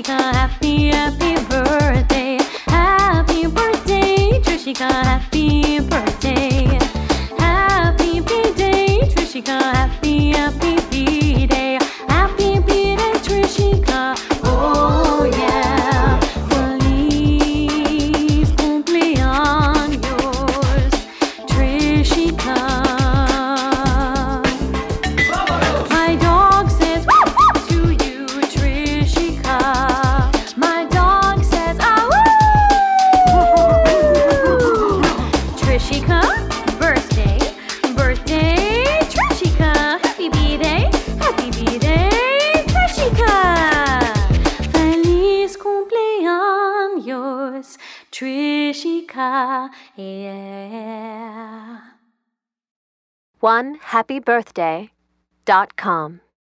Thrishika, happy, happy birthday. Happy birthday, Thrishika, happy birthday. Happy B-Day, Thrishika, happy, happy B-Day. Happy B-Day, Thrishika, oh yeah. Feliz cumpleaños, Thrishika. My dog says to you, Thrishika. My dog says Thrishika, birthday, birthday, Thrishika. Happy B-Day, Thrishika. Feliz cumpleaños, Thrishika, yeah. OneHappyBirthday.com